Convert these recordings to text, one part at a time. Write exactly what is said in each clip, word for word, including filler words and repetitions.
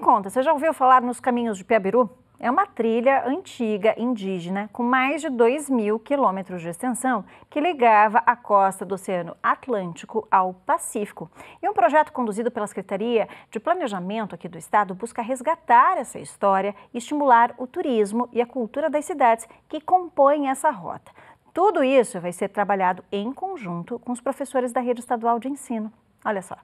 conta, você já ouviu falar nos Caminhos de Piabiru? É uma trilha antiga indígena com mais de dois mil quilômetros de extensão que ligava a costa do Oceano Atlântico ao Pacífico. E um projeto conduzido pela Secretaria de Planejamento aqui do estado busca resgatar essa história e estimular o turismo e a cultura das cidades que compõem essa rota. Tudo isso vai ser trabalhado em conjunto com os professores da rede estadual de ensino. Olha só.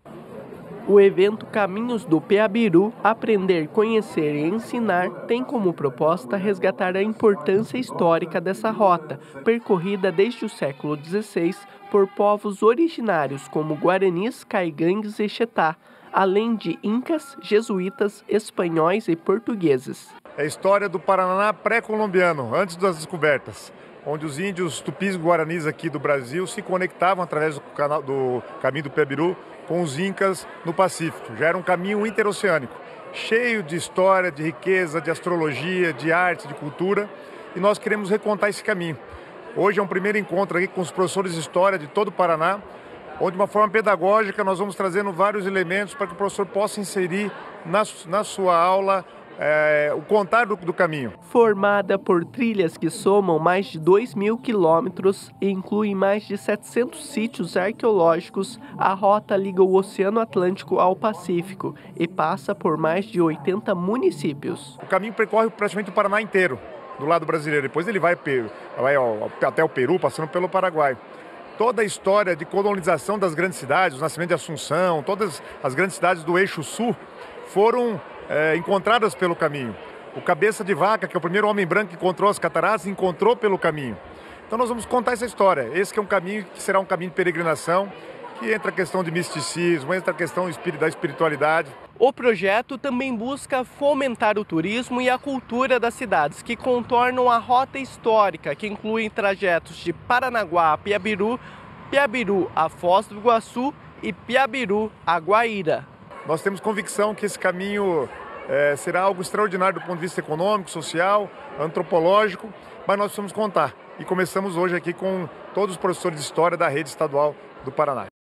O evento Caminhos do Piabiru, Aprender, Conhecer e Ensinar, tem como proposta resgatar a importância histórica dessa rota, percorrida desde o século dezesseis por povos originários como Guaranis, Caigangues e Xetá, além de incas, jesuítas, espanhóis e portugueses. É a história do Paraná pré-colombiano, antes das descobertas, onde os índios tupis guaranis aqui do Brasil se conectavam através do, canal, do caminho do Piabiru com os incas no Pacífico. Já era um caminho interoceânico, cheio de história, de riqueza, de astrologia, de arte, de cultura, e nós queremos recontar esse caminho. Hoje é um primeiro encontro aqui com os professores de história de todo o Paraná, onde de uma forma pedagógica nós vamos trazendo vários elementos para que o professor possa inserir na, na sua aula É, o contar do, do caminho. Formada por trilhas que somam mais de dois mil quilômetros e incluem mais de setecentos sítios arqueológicos, a rota liga o Oceano Atlântico ao Pacífico e passa por mais de oitenta municípios. O caminho percorre praticamente o Paraná inteiro, do lado brasileiro. Depois ele vai, vai até o Peru, passando pelo Paraguai. Toda a história de colonização das grandes cidades, o nascimento de Assunção, todas as grandes cidades do eixo sul foram É, encontradas pelo caminho. O Cabeça de Vaca, que é o primeiro homem branco que encontrou as cataratas, encontrou pelo caminho. Então nós vamos contar essa história. Esse que é um caminho que será um caminho de peregrinação, que entra a questão de misticismo, entra a questão da espiritualidade. O projeto também busca fomentar o turismo e a cultura das cidades, que contornam a rota histórica, que inclui trajetos de Paranaguá a Piabiru, Piabiru a Foz do Iguaçu e Piabiru a Guaíra. Nós temos convicção que esse caminho é, será algo extraordinário do ponto de vista econômico, social, antropológico, mas nós precisamos contar. E começamos hoje aqui com todos os professores de história da rede estadual do Paraná.